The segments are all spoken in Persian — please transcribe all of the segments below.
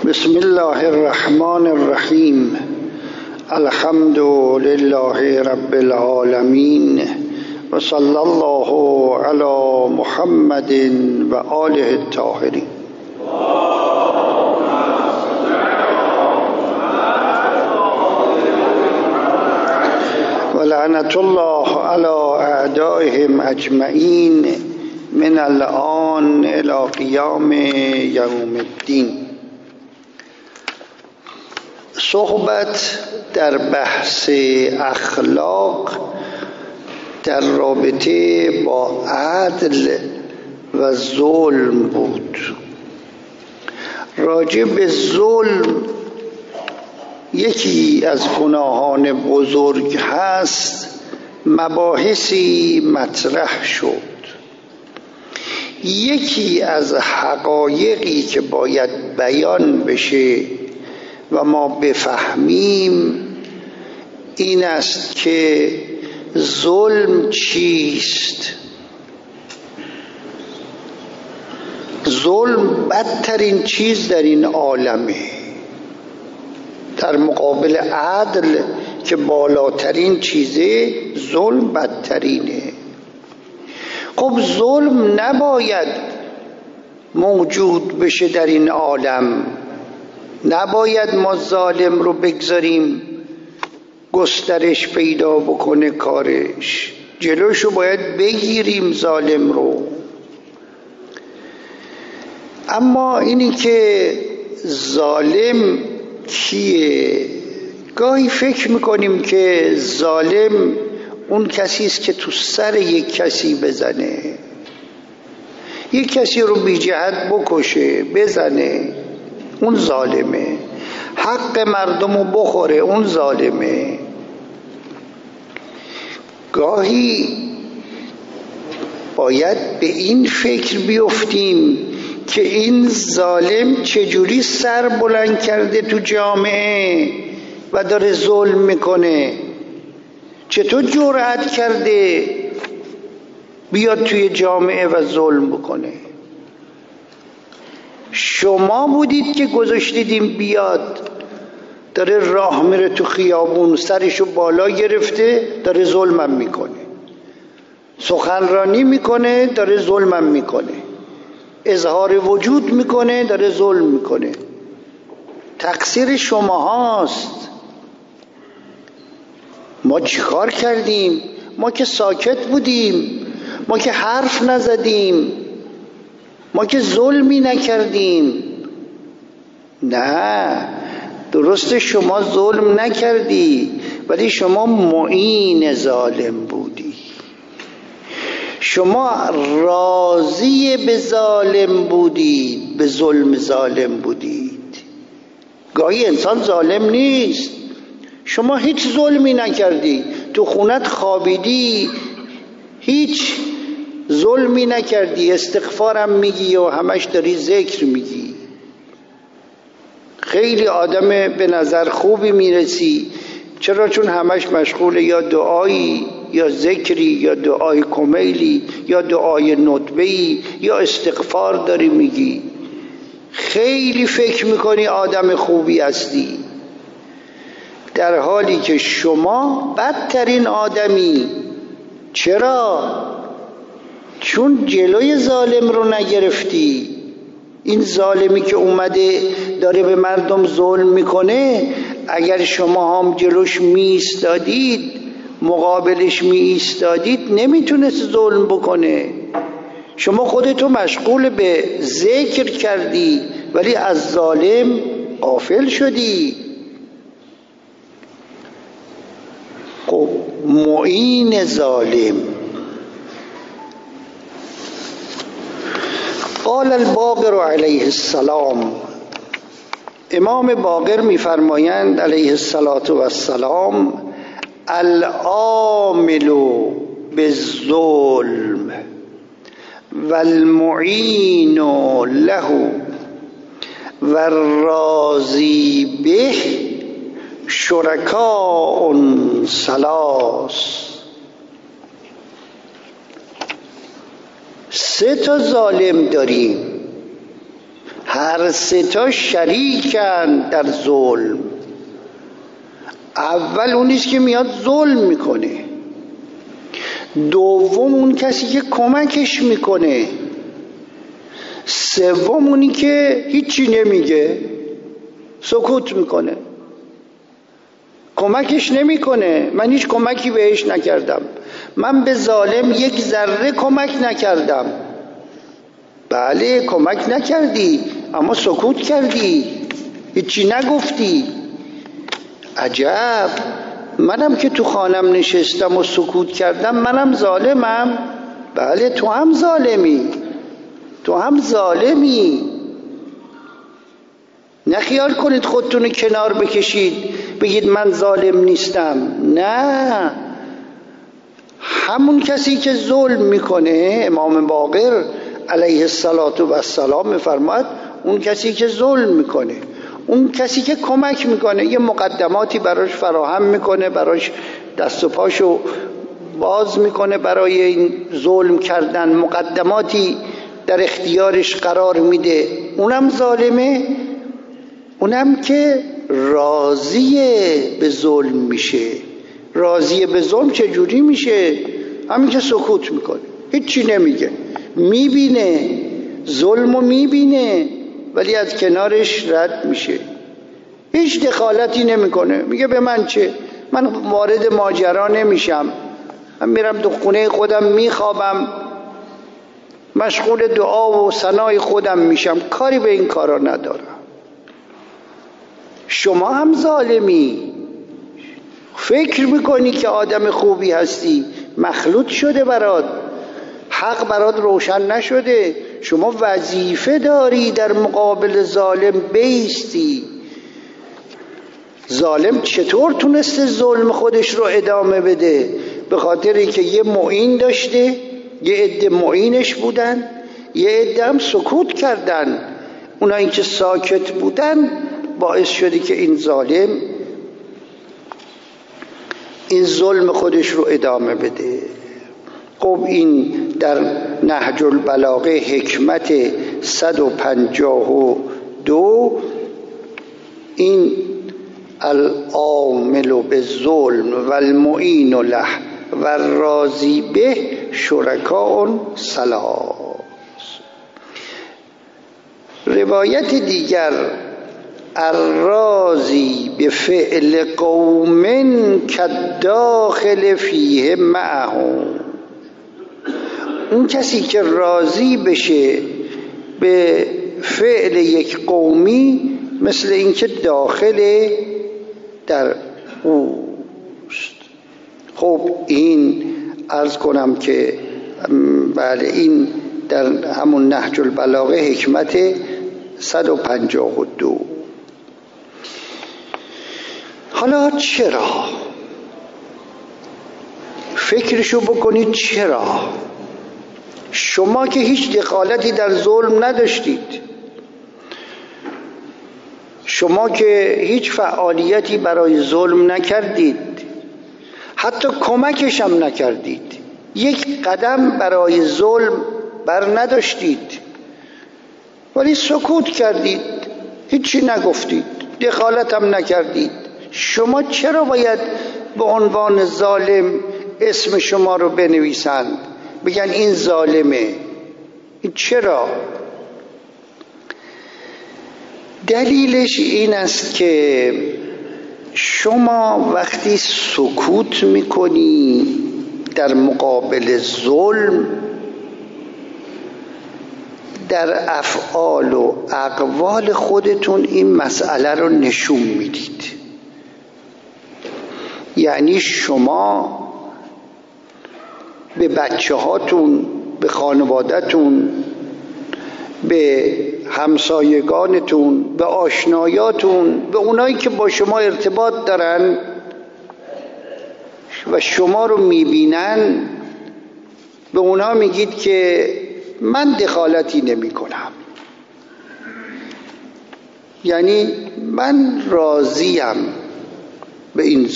بسم الله الرحمن الرحیم. الحمد لله رب العالمین و صلی الله علی محمد و آله الطاهرین. و لعنت الله علی اعدائهم اجمعین من الآن الی قیام یوم الدین. صحبت در بحث اخلاق در رابطه با عدل و ظلم بود. راجع به ظلم، یکی از گناهان بزرگ هست، مباحثی مطرح شد. یکی از حقایقی که باید بیان بشه و ما بفهمیم این است که ظلم چیست. ظلم بدترین چیز در این عالمه، در مقابل عدل که بالاترین چیزه، ظلم بدترینه. خب ظلم نباید موجود بشه در این عالم، نباید ما ظالم رو بگذاریم گسترش پیدا بکنه کارش، جلوشو باید بگیریم ظالم رو. اما اینی که ظالم کیه؟ گاهی فکر میکنیم که ظالم اون کسی است که تو سر یک کسی بزنه، یک کسی رو بی جهت بکشه بزنه، اون ظالمه. حق مردم رو بخوره، اون ظالمه. گاهی باید به این فکر بیفتیم که این ظالم چجوری سر بلند کرده تو جامعه و داره ظلم میکنه، چطور جرأت کرده بیاد توی جامعه و ظلم بکنه. شما بودید که گذاشتیدیم بیاد، داره راه میره تو خیابون، سرشو بالا گرفته، داره ظلمم میکنه، سخنرانی میکنه، داره ظلمم میکنه، اظهار وجود میکنه، داره ظلم میکنه. تقصیر شما هاست. ما چیکار کردیم؟ ما که ساکت بودیم، ما که حرف نزدیم، ما که ظلمی نکردیم. نه، درسته شما ظلم نکردی، ولی شما معین ظالم بودی. شما راضی به ظالم بودید، به ظلم ظالم بودید. گاهی انسان ظالم نیست، شما هیچ ظلمی نکردی، تو خونت خوابیدی، هیچ ظلمی نکردی، استغفارم میگی و همش داری ذکر میگی، خیلی آدم به نظر خوبی میرسی. چرا؟ چون همش مشغول یا دعایی یا ذکری یا دعای کمیلی یا دعای ندبه‌ای یا استغفار داری میگی، خیلی فکر میکنی آدم خوبی هستی، در حالی که شما بدترین آدمی. چرا؟ چون جلوی ظالم رو نگرفتی. این ظالمی که اومده داره به مردم ظلم میکنه، اگر شما هم جلوش می ایستادید، مقابلش می ایستادید، نمیتونست ظلم بکنه. شما خودتو مشغول به ذکر کردی ولی از ظالم غافل شدی. خب معین ظالم. قال الباقر علیه السلام، امام باقر میفرمایند علیه السلام، العامل بالظلم والمعین له والراضی به شرکاء ثلاث. 3 ظالم داریم، هر سه تا شریکن در ظلم. اول اونیست که میاد ظلم میکنه، دوم اون کسی که کمکش میکنه، سوم اونی که هیچی نمیگه، سکوت میکنه، کمکش نمیکنه. من هیچ کمکی بهش نکردم، من به ظالم یک ذره کمک نکردم. بله کمک نکردی اما سکوت کردی، هیچی نگفتی. عجب، منم که تو خانم نشستم و سکوت کردم منم ظالمم؟ بله تو هم ظالمی، تو هم ظالمی. نخیال کنید خودتون کنار بکشید بگید من ظالم نیستم. نه، همون کسی که ظلم میکنه، امام باقر علیه السلام میفرماد اون کسی که ظلم میکنه، اون کسی که کمک میکنه، یه مقدماتی براش فراهم میکنه، براش دست و پاشو باز میکنه برای این ظلم کردن، مقدماتی در اختیارش قرار میده، اونم ظالمه. اونم که راضیه به ظلم میشه. راضیه به ظلم چجوری میشه؟ همین که سکوت میکنه، هیچی نمیگه، میبینه ظلمو، میبینه ولی از کنارش رد میشه، هیچ دخالتی نمیکنه، میگه به من چه، من وارد ماجرا نمیشم، من میرم تو خونه خودم میخوابم، مشغول دعا و ثنای خودم میشم، کاری به این کارا ندارم. شما هم ظالمی، فکر میکنی که آدم خوبی هستی، مخلوط شده برات، حق برات روشن نشده، شما وظیفه داری در مقابل ظالم بیستی. ظالم چطور تونسته ظلم خودش رو ادامه بده؟ به خاطر که یه معین داشته، یه عده معینش بودن، یه عده هم سکوت کردن. اونایی که ساکت بودن باعث شده که این ظالم این ظلم خودش رو ادامه بده. خب این در نهج البلاغه حکمت 152 این العامل بالظلم و المعین له و الراضی به شرکاء ثلاث. روایت دیگر الراضی به فعل قوم کالداخل فیه معهم، اون کسی که راضی بشه به فعل یک قومی مثل اینکه داخل در اوست. خب این عرض کنم که بله این در همون نهج البلاغه حکمت 152. حالا چرا؟ فکرشو بکنید چرا؟ شما که هیچ دخالتی در ظلم نداشتید، شما که هیچ فعالیتی برای ظلم نکردید، حتی کمکش هم نکردید، یک قدم برای ظلم بر نداشتید ولی سکوت کردید، هیچی نگفتید، دخالت هم نکردید. شما چرا باید به عنوان ظالم اسم شما رو بنویسند، بگن این ظالمه؟ این چرا؟ دلیلش این است که شما وقتی سکوت میکنی در مقابل ظلم، در افعال و اقوال خودتون این مسئله رو نشون میدید. یعنی شما به بچه هاتون، به خانواده‌تون، به همسایگانتون، به آشنایاتون، به اونایی که با شما ارتباط دارن و شما رو میبینن، به اونها میگید که من دخالتی نمی کنم، یعنی من راضیم به این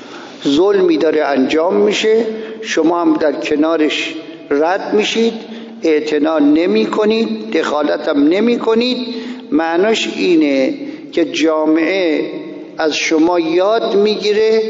ظلمی داره انجام میشه، شما هم در کنارش رد میشید، اعتنا نمی کنید، دخالت هم نمی کنید. معناش اینه که جامعه از شما یاد میگیره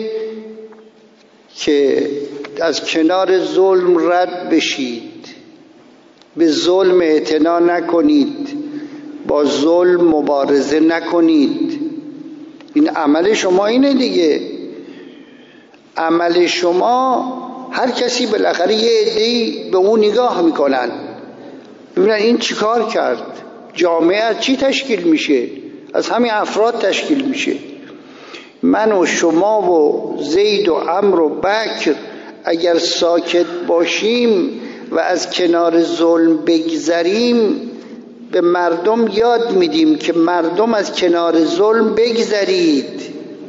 که از کنار ظلم رد بشید، به ظلم اعتنا نکنید، با ظلم مبارزه نکنید. این عمل شما اینه دیگه. عمل شما، هر کسی بالاخره یه عده‌ای به اون نگاه میکنن، ببینن این چی کار کرد. جامعه از چی تشکیل میشه؟ از همین افراد تشکیل میشه. من و شما و زید و عمرو و بکر اگر ساکت باشیم و از کنار ظلم بگذریم، به مردم یاد میدیم که مردم از کنار ظلم بگذرید،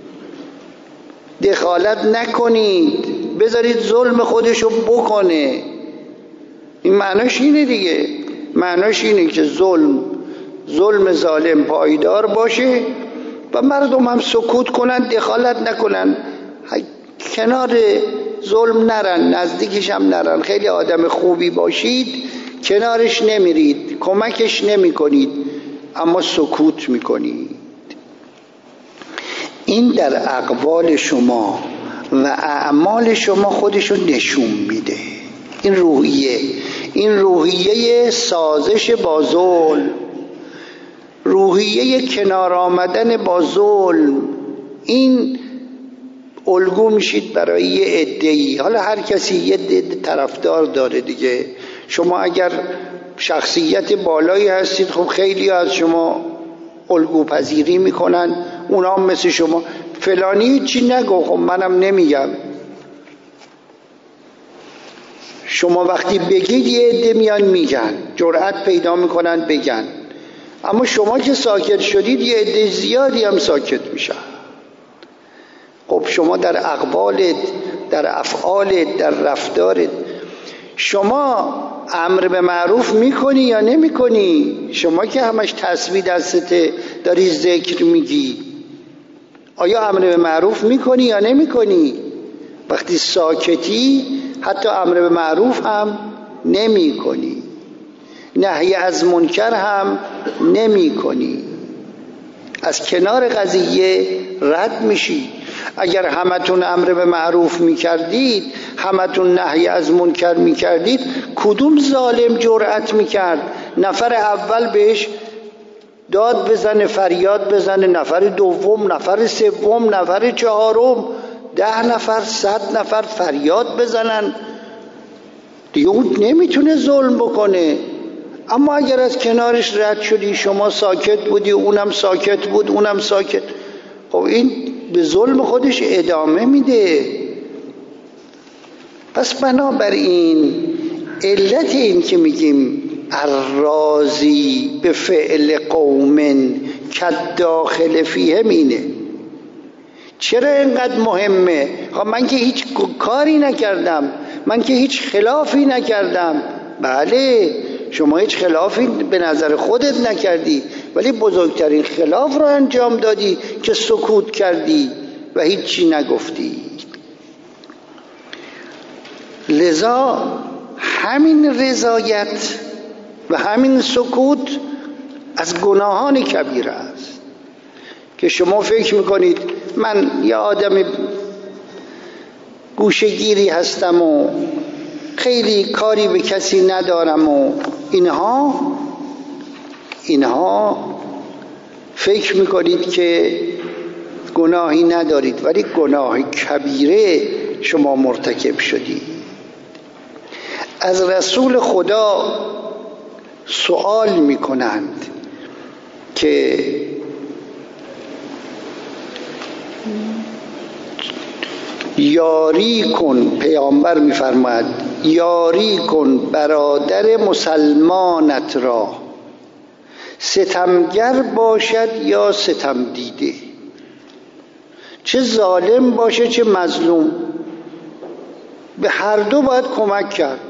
دخالت نکنید، بذارید ظلم خودشو بکنه. این معناش اینه دیگه. معناش اینه که ظلم ظالم پایدار باشه و مردم هم سکوت کنن، دخالت نکنن، کنار ظلم نرن، نزدیکش هم نرن. خیلی آدم خوبی باشید، کنارش نمیرید، کمکش نمی کنید، اما سکوت میکنید. این در اقوال شما و اعمال شما خودشو نشون میده. این روحیه سازش با ظلم، روحیه کنار آمدن با ظلم، این الگو میشید برای یه عده‌ای. حالا هر کسی یه عده طرفدار داره دیگه. شما اگر شخصیت بالایی هستید، خب خیلی از شما الگو پذیری میکنن، اونا هم مثل شما. فلانی چی نگو، خب منم نمیگم. شما وقتی بگید یه عده میان میگن، جرأت پیدا میکنن بگن. اما شما که ساکت شدید، یه عده زیادی هم ساکت میشن. خب شما در اقوالت، در افعالت، در رفتارت، شما امر به معروف میکنی یا نمیکنی؟ شما که همش تسبیح دستته، داری ذکر میگی، آیا امر به معروف میکنی یا نمیکنی؟ وقتی ساکتی حتی امر به معروف هم نمیکنی، نهی از منکر هم نمیکنی، از کنار قضیه رد میشی. اگر همتون امر به معروف میکردید، همتون نهی از منکر میکردید، کدوم ظالم جرأت میکرد نفر اول بهش داد بزنه، فریاد بزنه، نفر دوم، نفر سوم، نفر چهارم، 10 نفر، 100 نفر فریاد بزنن؟ دیگه اون نمیتونه ظلم بکنه. اما اگر از کنارش رد شدی، شما ساکت بودی، اونم ساکت بود، اونم ساکت، خب این به ظلم خودش ادامه میده. پس بنابراین علت این که میگیم الراضی به فعل قوم کالداخل فیهم اینه. چرا اینقدر مهمه؟ خب من که هیچ کاری نکردم، من که هیچ خلافی نکردم. بله، شما هیچ خلافی به نظر خودت نکردی، ولی بزرگترین خلاف رو انجام دادی که سکوت کردی و هیچی نگفتی. لذا همین رضایت و همین سکوت از گناهان کبیره است که شما فکر میکنید من یه آدم گوشه‌گیری هستم و خیلی کاری به کسی ندارم و اینها فکر میکنید که گناهی ندارید، ولی گناه کبیره شما مرتکب شدید. از رسول خدا سوال میکنند که یاری کن، پیامبر میفرماید یاری کن برادر مسلمانت را، ستمگر باشد یا ستم دیده، چه ظالم باشه چه مظلوم، به هر دو باید کمک کرد.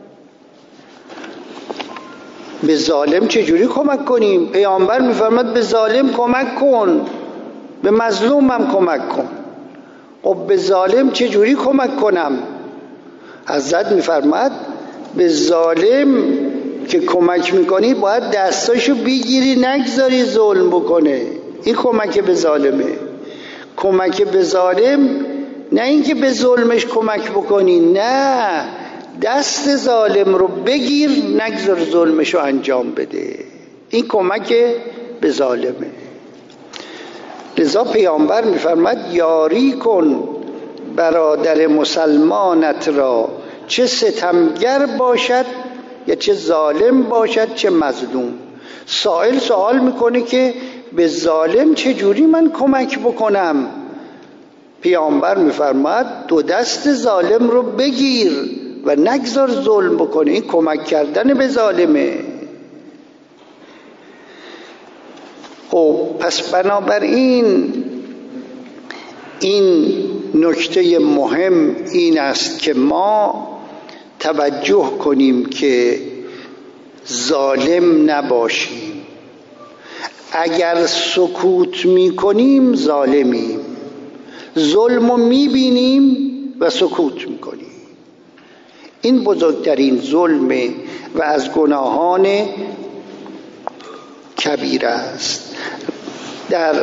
به ظالم چجوری کمک کنیم؟ پیامبر میفرماید به ظالم کمک کن، به مظلوم هم کمک کن. خب به ظالم چجوری کمک کنم؟ حضرت میفرماید به ظالم که کمک میکنی باید دستاشو بگیری، نگذاری ظلم بکنه. این کمک به ظالمه. کمک به ظالم نه اینکه به ظلمش کمک بکنی، نه، دست ظالم رو بگیر، نگذار ظلمشو انجام بده. این کمک به ظالمه. لذا پیامبر میفرماد یاری کن برادر مسلمانت را، چه ستمگر باشد یا چه ظالم باشد چه مظلوم. سائل سوال میکنه که به ظالم چجوری من کمک بکنم؟ پیامبر میفرماد دو دست ظالم رو بگیر و نگذار ظلم بکنه. این کمک کردن به ظالمه. خب پس بنابراین این نکته مهم این است که ما توجه کنیم که ظالم نباشیم. اگر سکوت میکنیم ظالمیم، ظلم رو میبینیم و سکوت میکنیم. این بزرگترین ظلمه و از گناهان کبیره است. در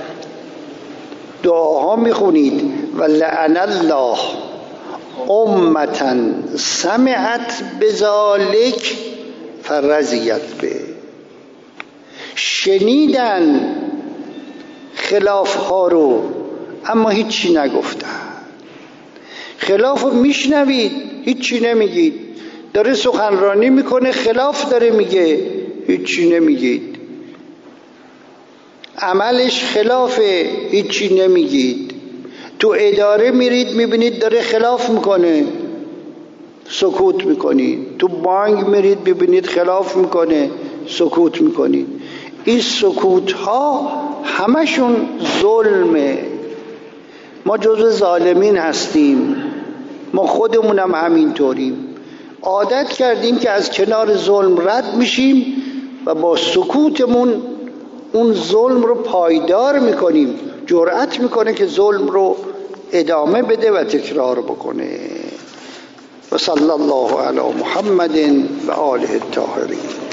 دعاها میخونید و لعن الله امتا سمعت بذالک فرضیت به. شنیدن خلاف ها رو اما هیچی نگفتن. خلاف رو میشنوید هیچی نمیگید. داره سخنرانی میکنه خلاف داره میگه، هیچی نمیگید. عملش خلافه، هیچی نمیگید. تو اداره میرید میبینید داره خلاف میکنه، سکوت میکنید. تو بانک میرید ببینید خلاف میکنه، سکوت میکنید. این سکوت ها همشون ظلمه. ما جزو ظالمین هستیم. ما خودمونم همینطوریم. عادت کردیم که از کنار ظلم رد میشیم و با سکوتمون اون ظلم رو پایدار میکنیم. جرأت میکنه که ظلم رو ادامه بده و تکرار بکنه. و صلی الله علی محمد و آله الطاهرین.